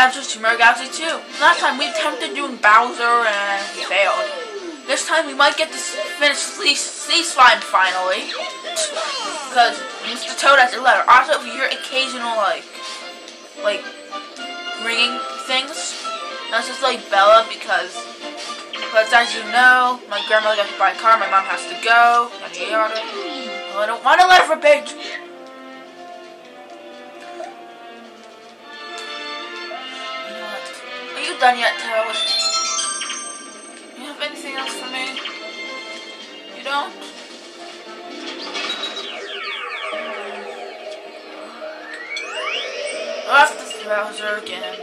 answers to Mario Galaxy 2. Last time we attempted doing Bowser and we failed. This time we might get to finish Sea Slime finally. Because Mr. Toad has a letter. Also, if you hear occasional like ringing things, that's just like Bella because as you know, my grandmother got hit by a car, my mom has to go, yada yada. Well, I don't want a letter for Paige. Are you done yet, Toad? You have anything else for me? You don't? I'll have to Bowser again.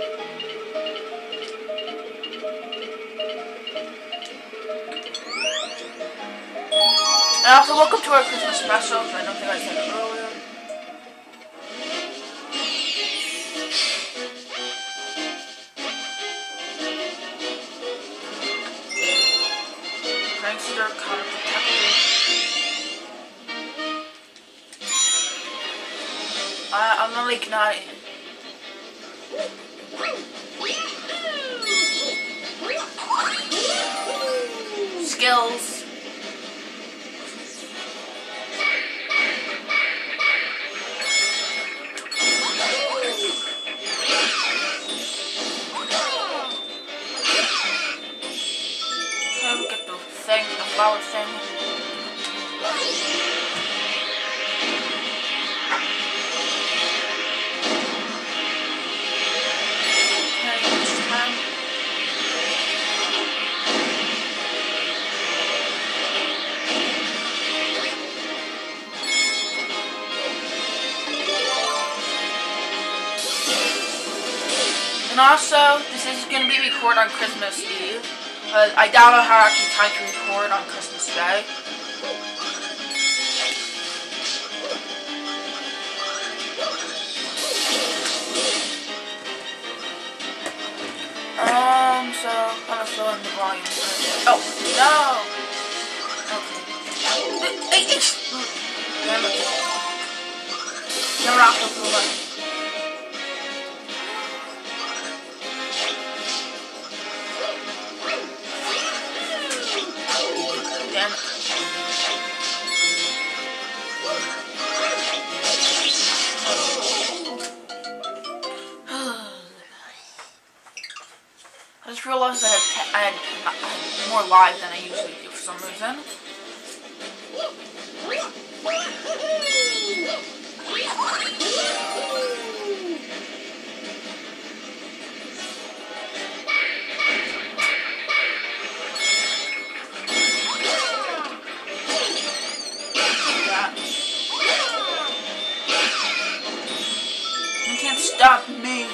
And also welcome to our Christmas special, I don't think I said it earlier. Prankster Connor Protector. I'm gonna ignite it. Skills. Get the thing, the flower thing. And also, this is going to be recorded on Christmas Eve. I doubt I'll have actually time to record on Christmas Day. So, I'm gonna fill in the volume. Oh, no! Okay. Damn it. Never off the button. Damn it. I just realized I had more live than I usually do for some reason. You can't stop me.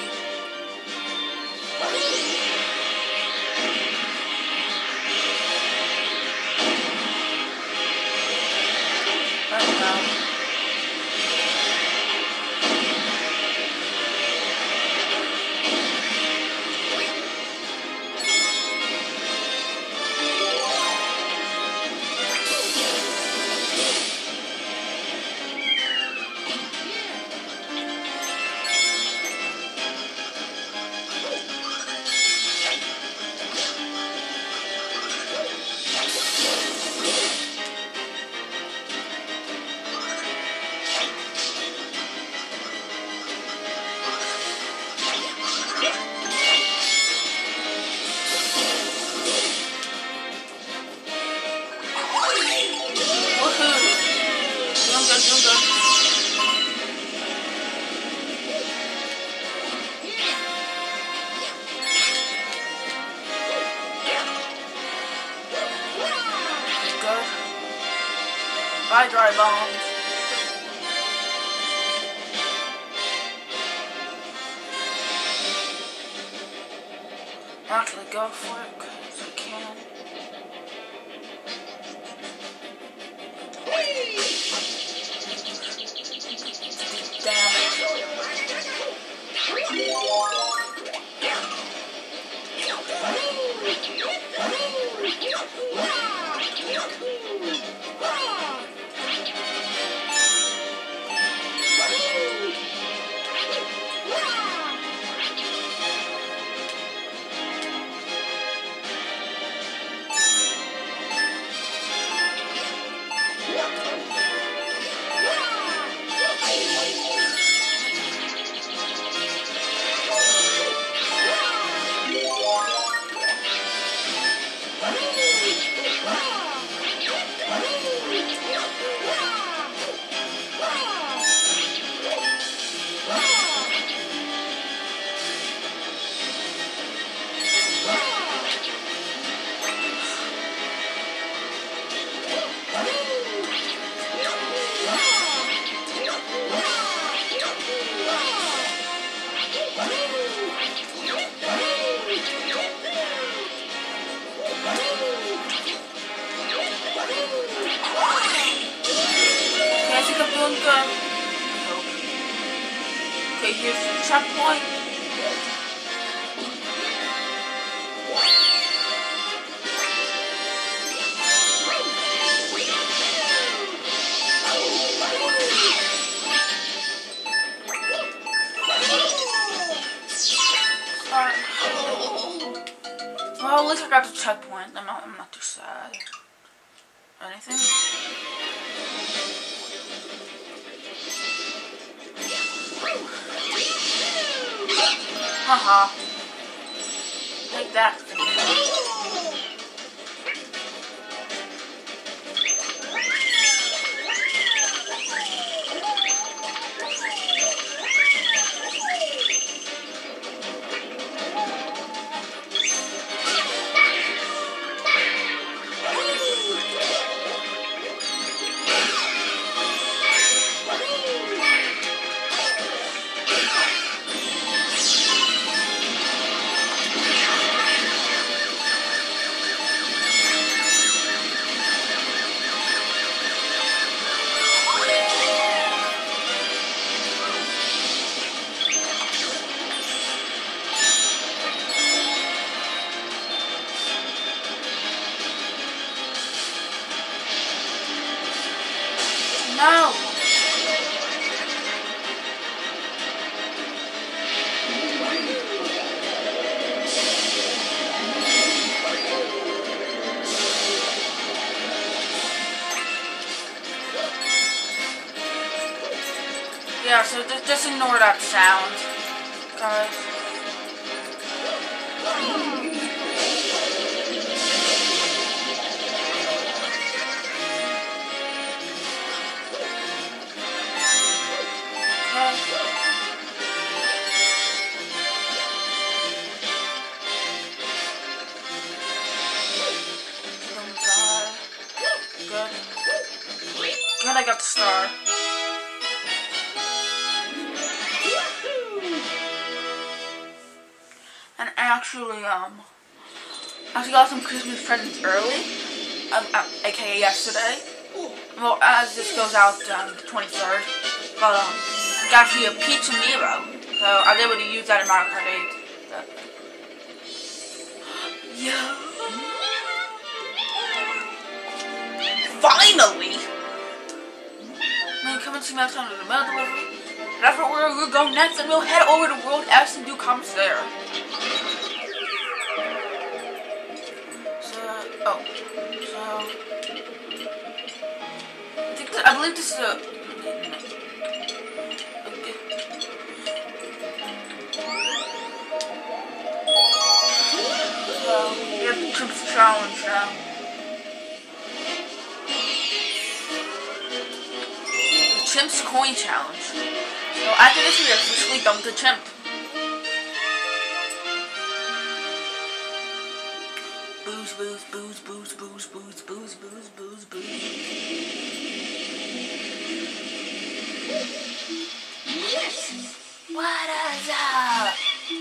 Bye, dry bones. I'm not gonna go for it because I can. Damn it. Okay, here's the checkpoint. Well, at least I got the checkpoint. I'm not too sad. Anything? Haha. Take that. No! Yeah, so just ignore that sound, guys. Good, I got the star. And actually got some Christmas presents early, aka yesterday. Well, as this goes out the 23rd, but got actually a Pizza Nero, so I was able to use that in Mario Kart 8. Yeah. Finally! Man, come and see me outside of the mail delivery. That's where we're going next, and we'll head over to World S and do comments there. I believe this is a... we have the Chimp's Challenge now. The Chimp's Coin Challenge. So after this we are officially done with the Chimp. Booze, booze, booze, booze, booze, booze, booze, booze, booze, booze. What is up?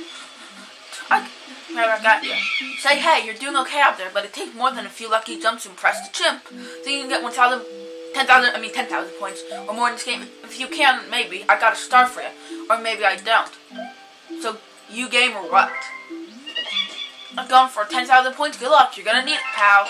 I got you. Say hey, you're doing okay out there, but it takes more than a few lucky jumps to impress the Chimp. So you can get 10,000 points or more in this game. If you can, maybe I got a star for you, or maybe I don't. So you game or what? I'm going for 10,000 points. Good luck. You're gonna need it, pal.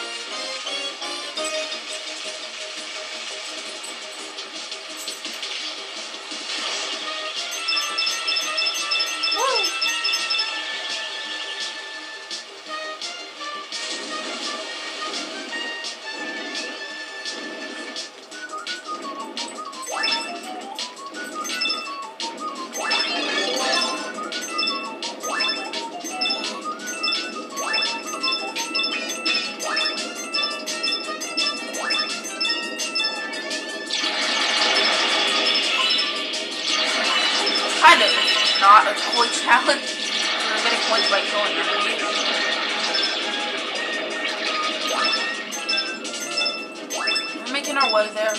Kind of not a toy challenge. We're getting points by killing enemies. We're making our way there.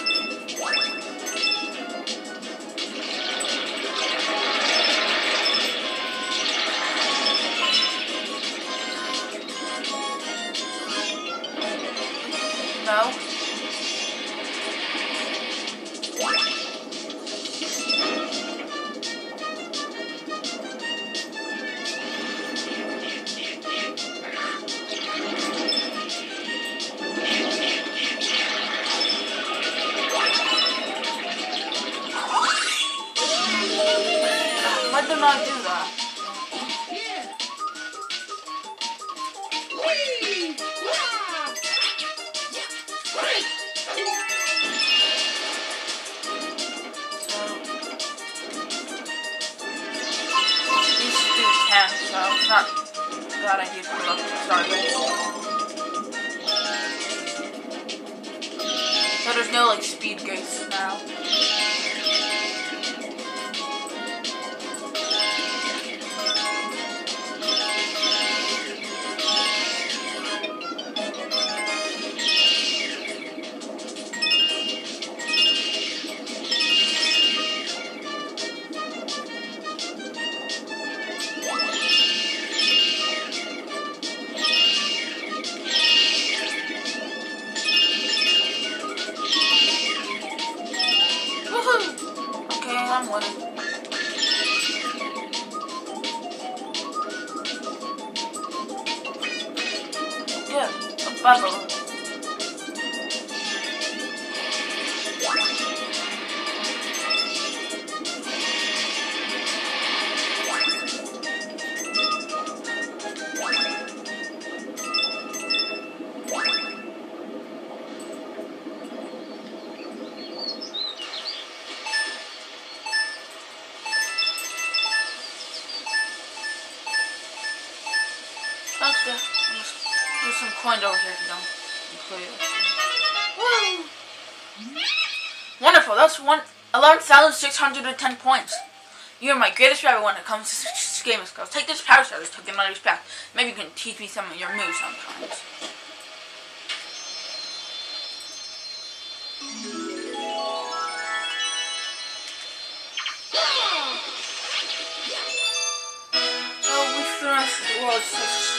No. didn't I do that? These do 10, so it's not a bad idea to look to start with. So there's no like speed gates now. I'm winning. Yeah, a bubble. Okay, there's some coins over here if you don't include it. Woo! Wonderful, that's 11,610 points. You are my greatest rival when it comes to gaming skills. Take this power starters to get my respect. Maybe you can teach me some of your moves sometimes. So we finished the world 6.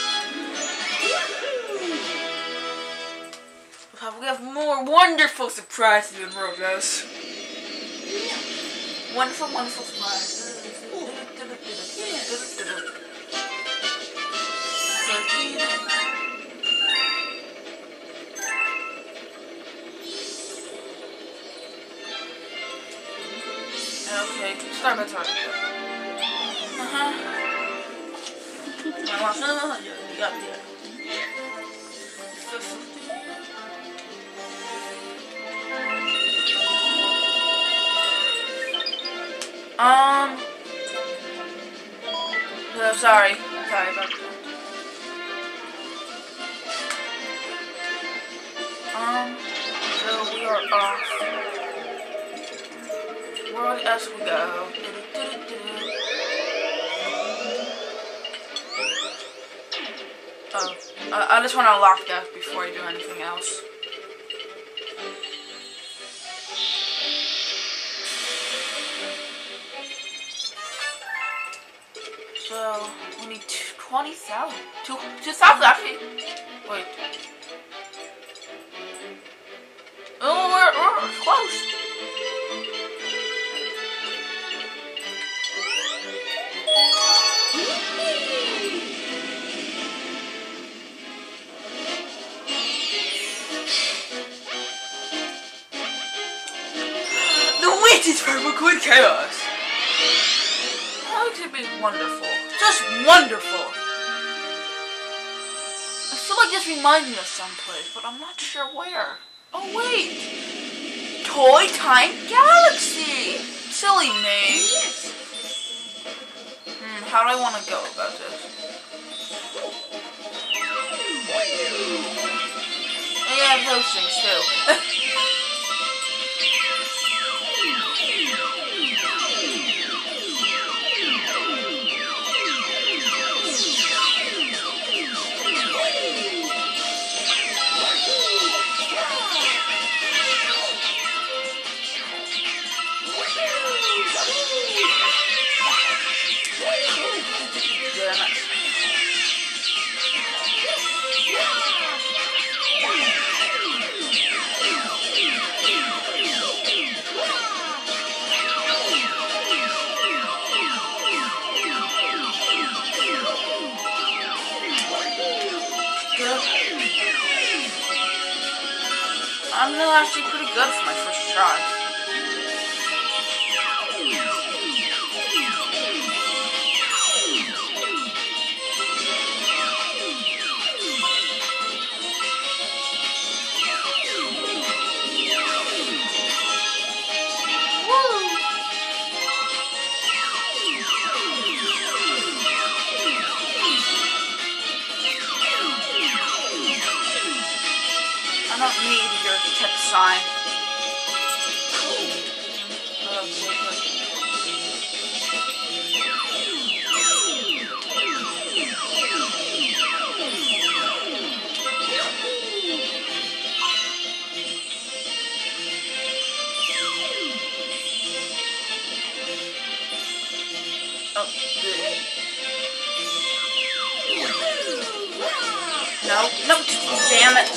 We have more wonderful surprises in Roblox. Wonderful, wonderful surprises. Okay, start by talking. No, sorry about that. So we are off. World as we go. Oh, I just want to unlock that before I do anything else. So, we need 20,000. 2,000 actually. Wait. Oh, we're close. The wait is for Liquid Chaos. That would be wonderful. Just wonderful. I feel like this reminds me of someplace, but I'm not sure where. Oh wait! Toy Time Galaxy! Silly me. How do I want to go about this? Yeah, those things too. I'm actually pretty good for my first try. hit the sign. Oh, no, no, damn it.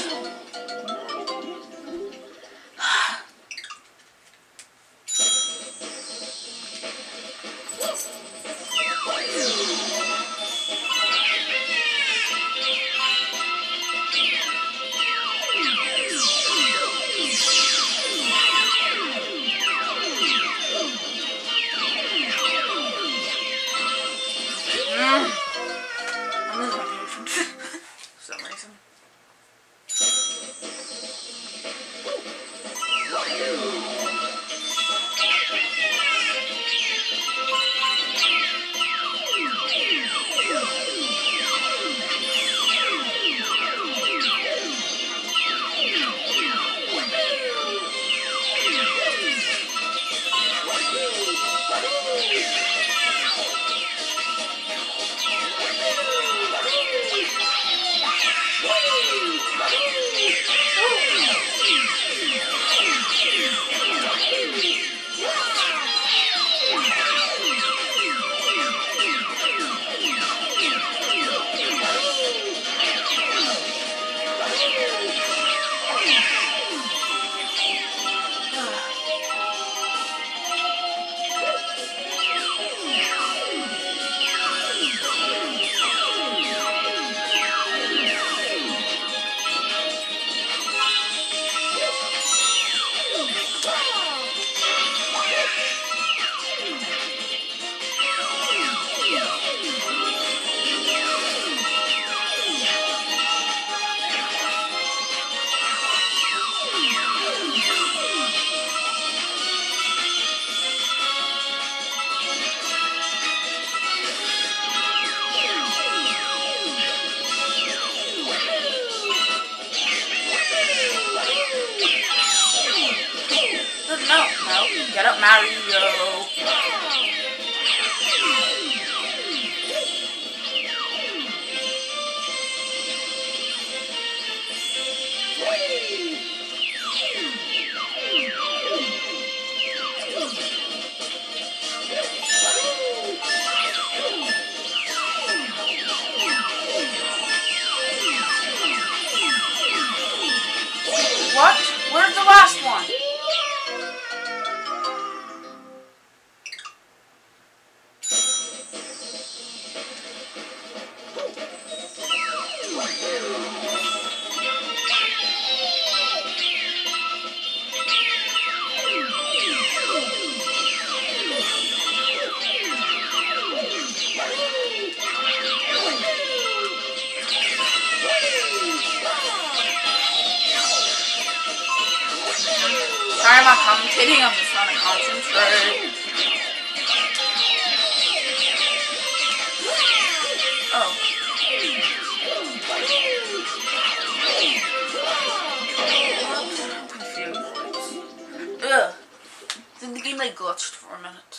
I'm losing my patience for some reason. No, get up, Mario. What? Where's the last one? Sorry, I'm not commentating, I'm just trying to concentrate. Oh. I'm confused. Ugh. I think the game like glitched for a minute.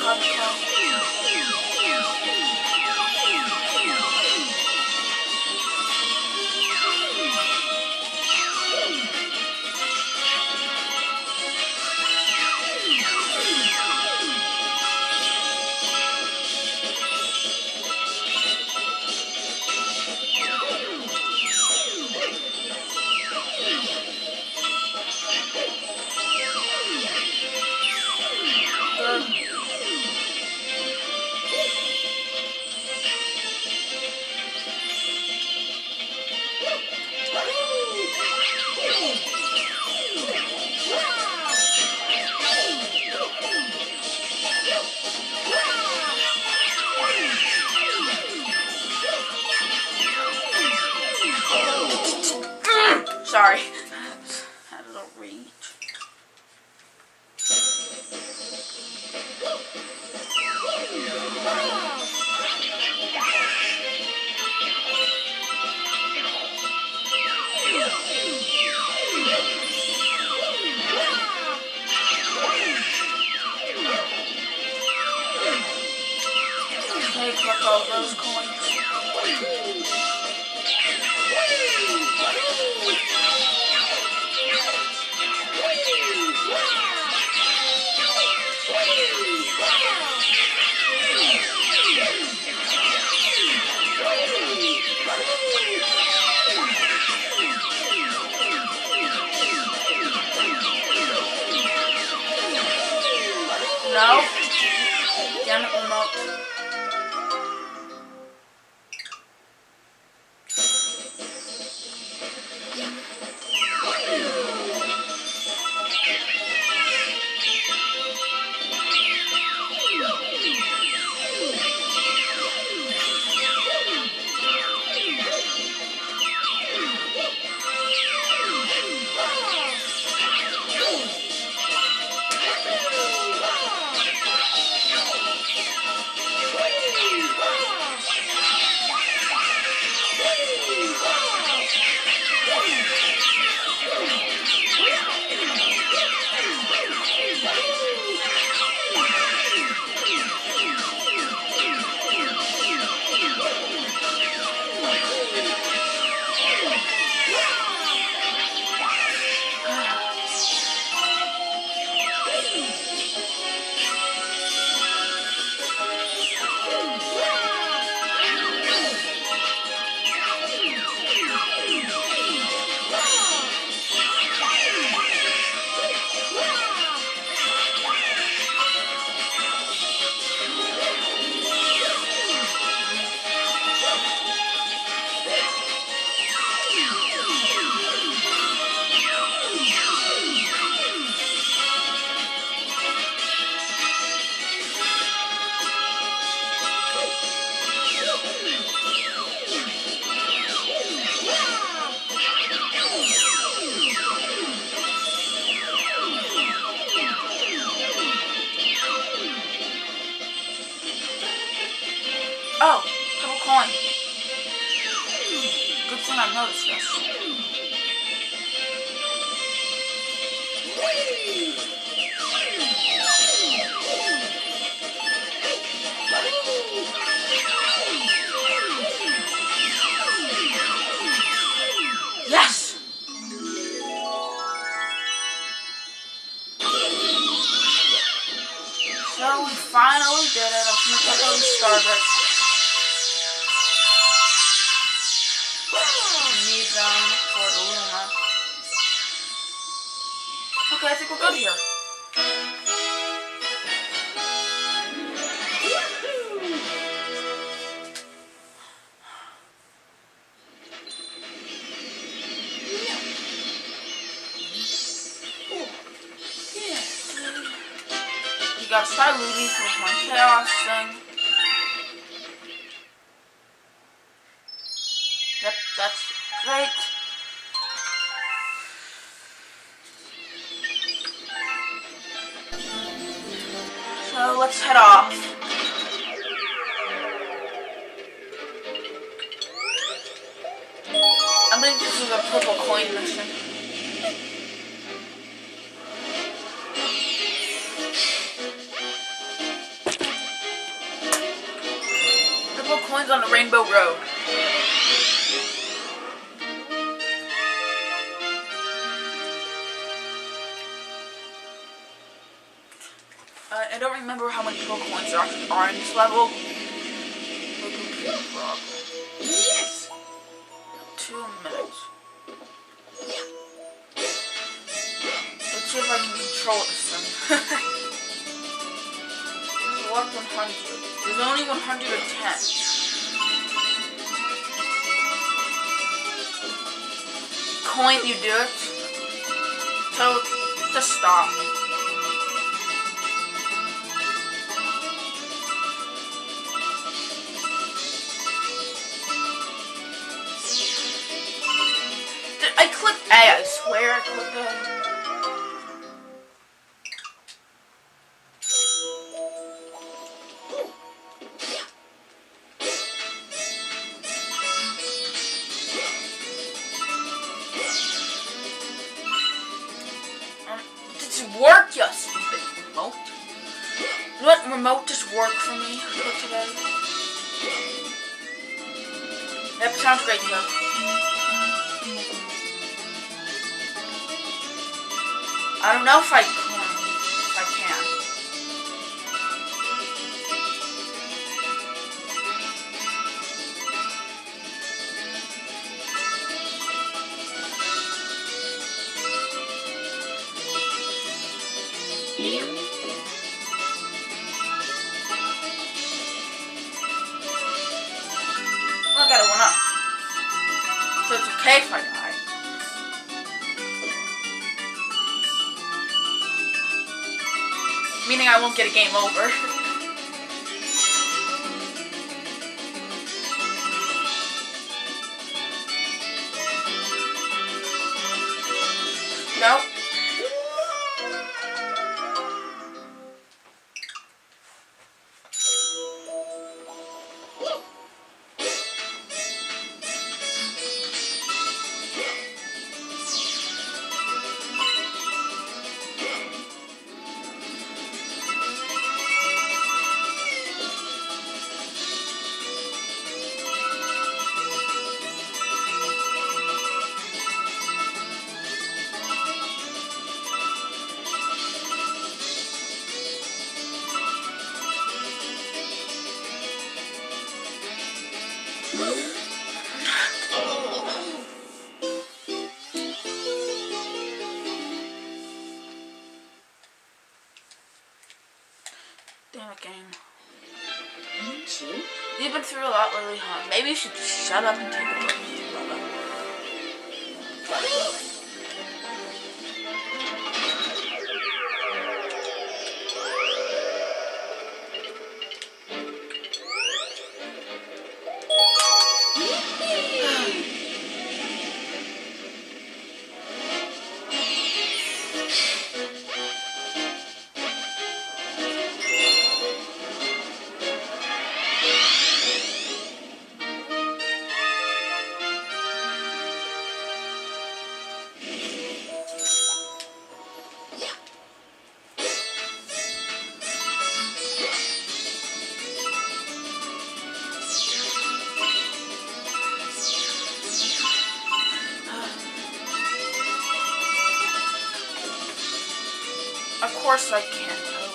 Sorry. Had a little reach. Okay, collect all those coins. No. Damn it, remote. Oh, purple coin. Good thing I noticed this. Yes! So we finally did it. I'm gonna click on the Starbits. Need them for the Luna. Okay, I think we're good here. You gotta start looting for my chaos thing. Yep, that's great. So let's head off. I'm gonna just do the purple coin mission. Rainbow Road. I don't remember how many Pokecoins there actually are in this level. Yes. 2 minutes. Let's see if I can control this thing. Select 100. There's only 110. Coin, you do it. So, just stop. I clicked A, I swear I clicked A. Did it work, you stupid remote? You know what? Remote just worked for me for today. That sounds great, though. I don't know if I can. Well, I got a 1-up. So it's okay if I die. Meaning I won't get a game over. Nope. Damn it, game. You've been through a lot lately, huh? Maybe you should just shut up and take a break. Of course I can't.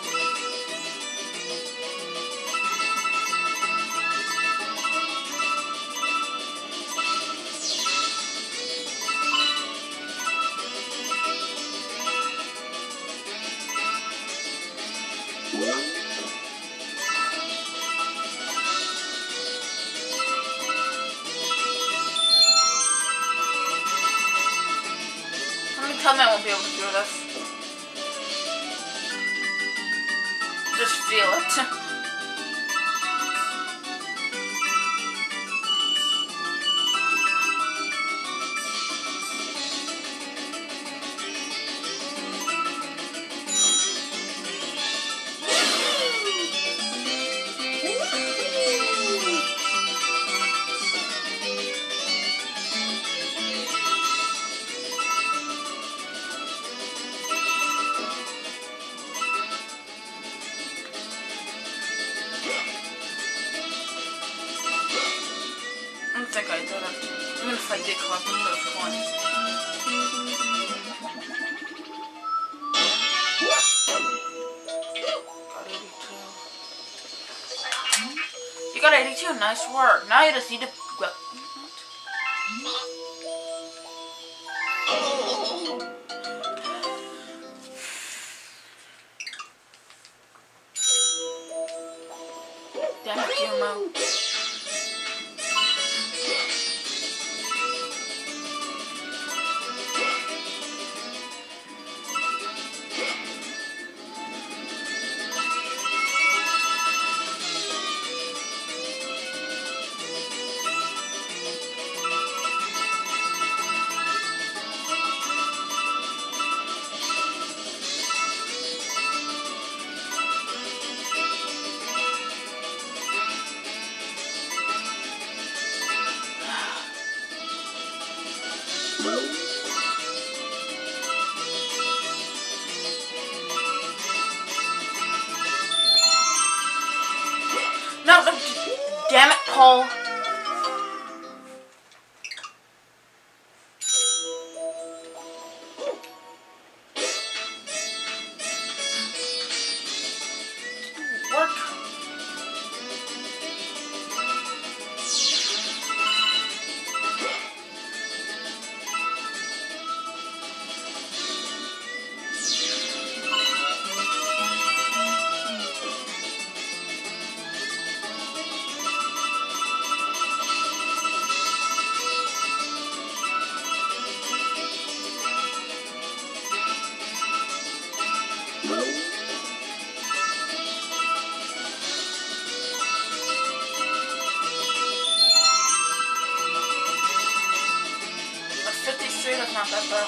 Tell me I won't be able to do this. Just feel it. did collect those coins. Got 82. You got 82, nice work. Now you just need to... Damn it, Gumo. No, damn it, Paul. Work. That's 53, that's not that bad.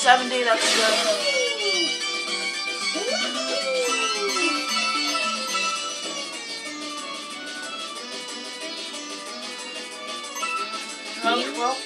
70, that's good. Well.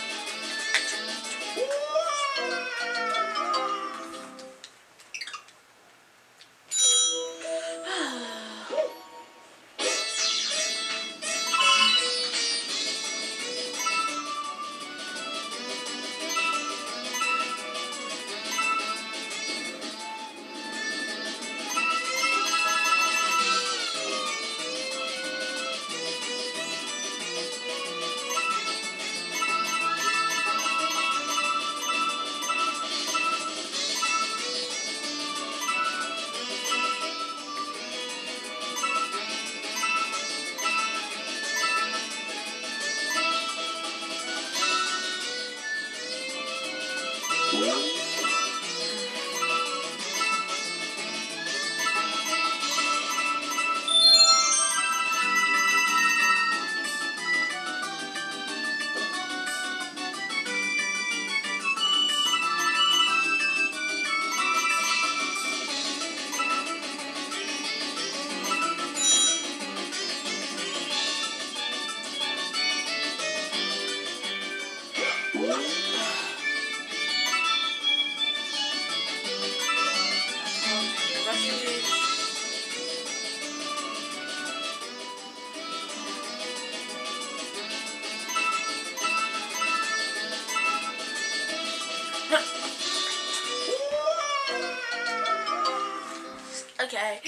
Okay.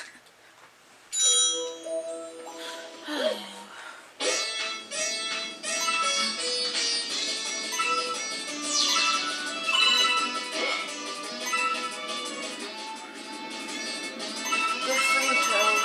Good for you, Toad.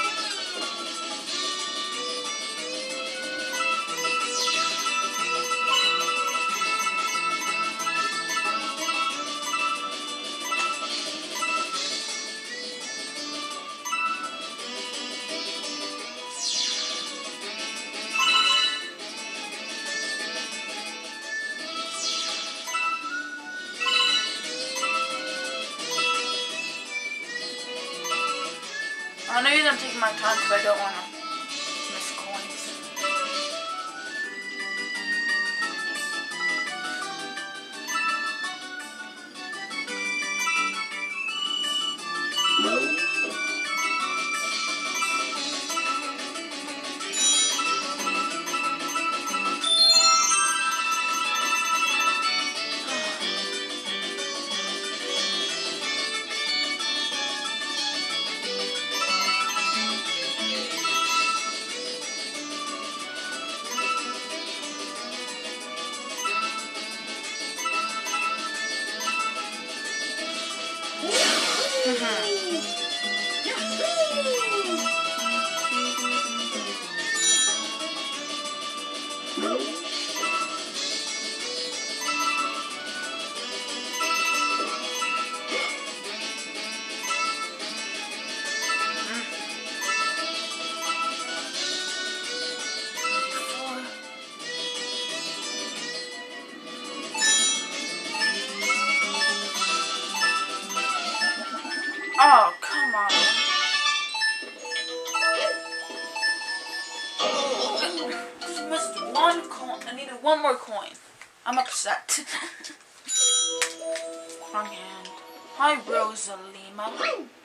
I know you're gonna take my time because I don't want to miss coins. Oh, come on. Just missed one coin. I needed one more coin. I'm upset. Wrong hand. Hi, Rosalima.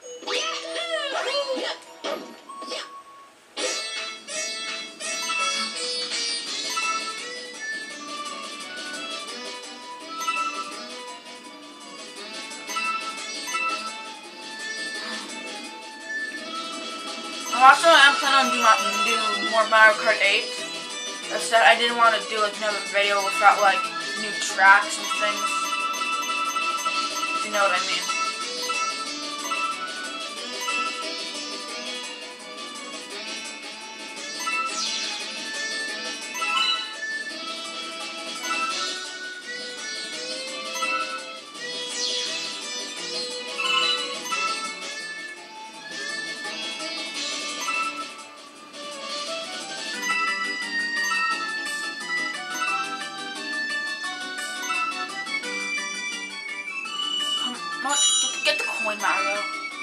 Also, I'm planning on doing more Mario Kart 8. Except I didn't want to do like another video without like new tracks and things. If you know what I mean. coin, Mario.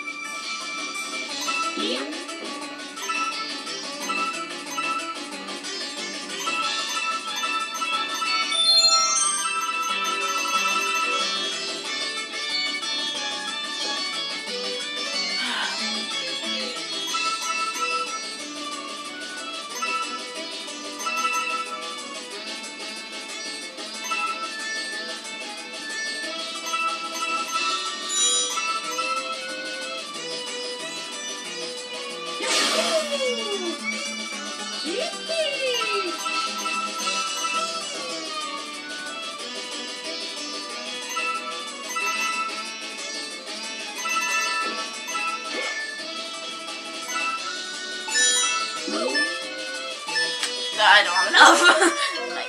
I don't have enough. Like,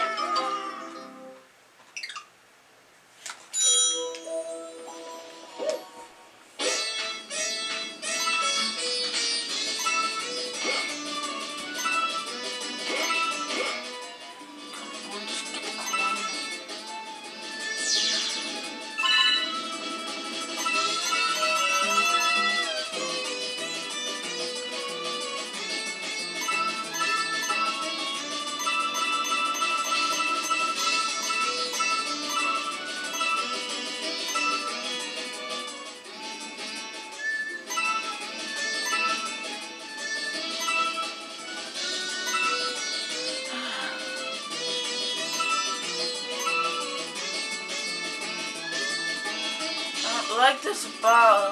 I like this ball.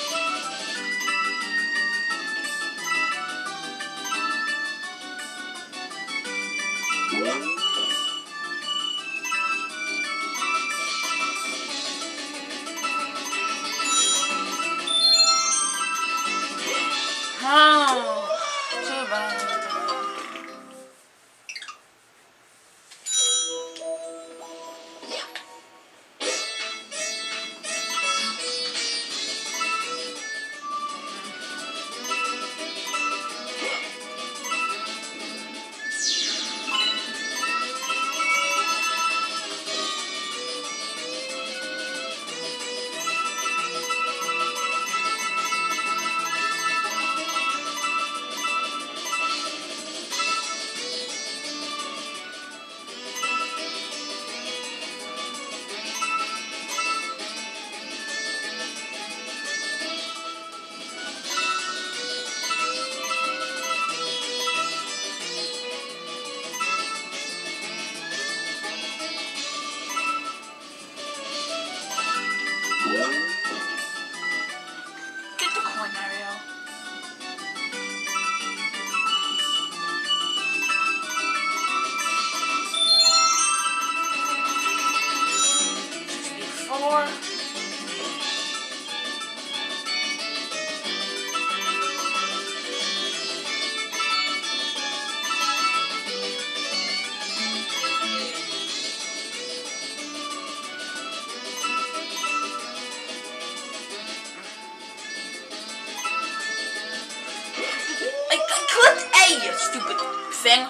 Oh, too bad. Get the coin, Mario. Four. I clicked A, you stupid thing.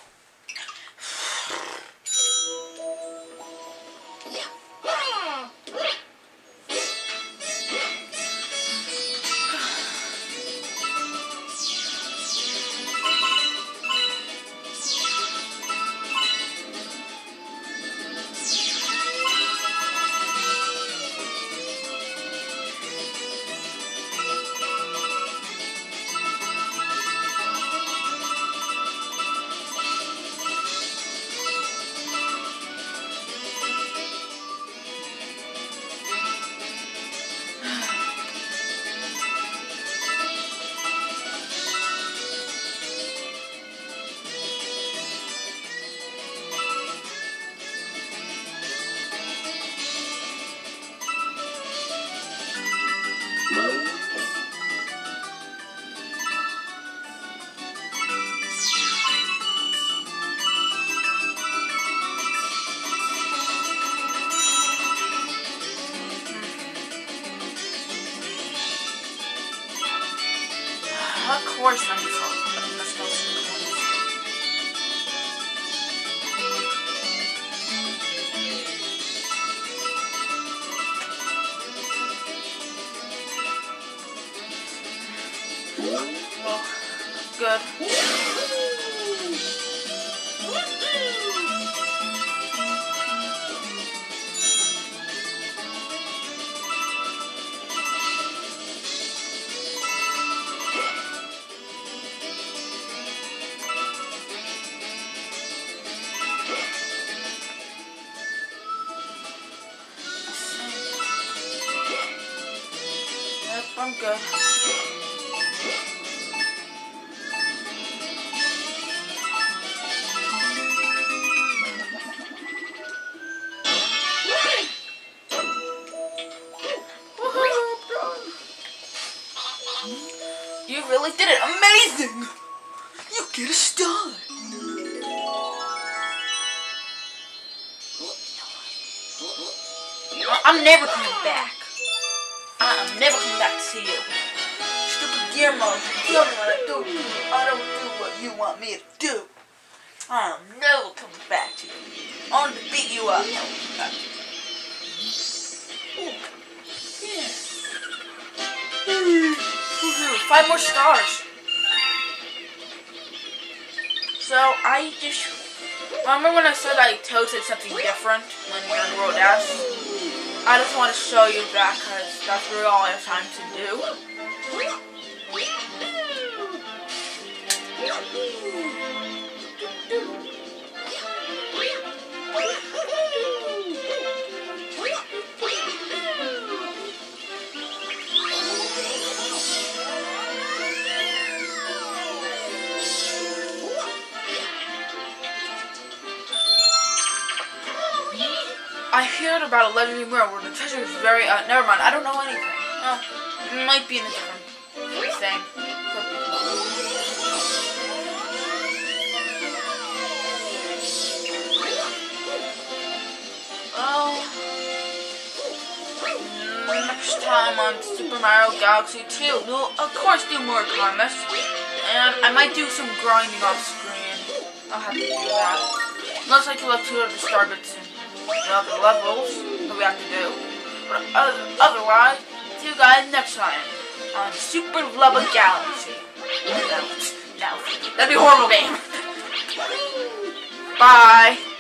Of course I'm supposed to. good. Yep, I'm good. You really did it! Amazing! You get a star! I'm never coming back. I'm never coming back to see you. Stupid Guillermo, you tell me what I do. I don't do what you want me to do. I'm never coming back to you. I want to beat you up. Woohoo, 5 more stars. So I just remember when I said Toad said something different when we were in World S. I just want to show you that because that's really all I have time to do. I heard about a legendary mirror where the treasure is very, never mind, I don't know anything. Oh, it might be in a different thing. Well, next time on Super Mario Galaxy 2, we'll of course do more comments, and I might do some grinding off screen. I'll have to do that. Unless I collect 2 of the star bits and other levels that we have to do. But otherwise, see you guys next time on Super Lubba Galaxy. No, that'd be a horrible game. Bye.